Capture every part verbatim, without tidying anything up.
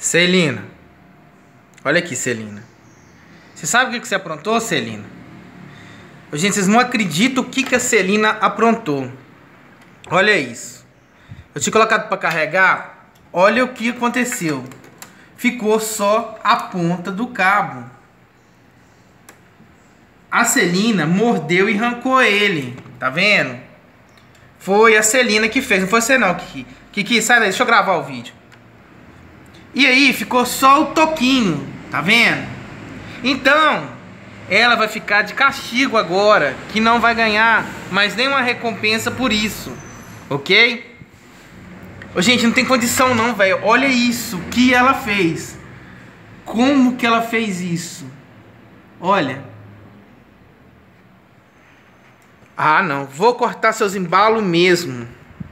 Celina. Olha aqui, Celina. Você sabe o que que você aprontou, Celina? Gente, vocês não acreditam o que que a Celina aprontou. Olha isso. Eu tinha colocado para carregar. Olha o que aconteceu. Ficou só a ponta do cabo. A Celina mordeu e arrancou ele. Tá vendo? Foi a Celina que fez. Não foi você não, Kiki. Kiki, sai daí. Deixa eu gravar o vídeo. E aí ficou só o toquinho. Tá vendo? Então, ela vai ficar de castigo agora. Que não vai ganhar mais nenhuma recompensa por isso. Ok? Ô, gente, não tem condição não, velho. Olha isso que ela fez. Como que ela fez isso? Olha. Ah, não. Vou cortar seus embalos mesmo.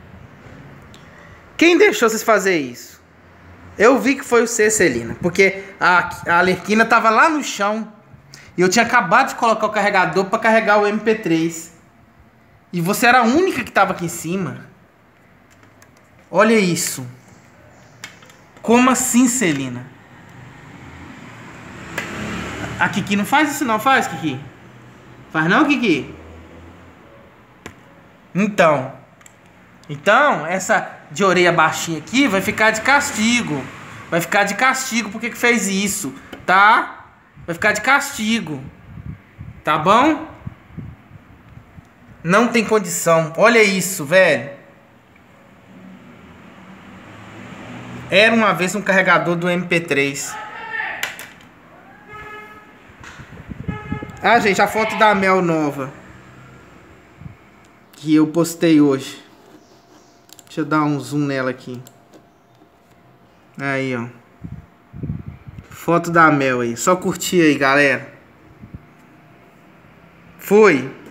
Quem deixou vocês fazer isso? Eu vi que foi você, Celina. Porque a, a Arlequina tava lá no chão. E eu tinha acabado de colocar o carregador para carregar o M P três. E você era a única que tava aqui em cima. Olha isso. Como assim, Celina? A Kiki não faz isso não, faz, Kiki? Faz não, Kiki? Então. Então, essa de orelha baixinha aqui vai ficar de castigo. Vai ficar de castigo porque que fez isso, tá? Vai ficar de castigo. Tá bom? Não tem condição. Olha isso, velho. Era uma vez um carregador do M P três. Ah, gente, a foto da Mel nova que eu postei hoje. Deixa eu dar um zoom nela aqui. Aí, ó. Foto da Mel aí. Só curtir aí, galera. Foi.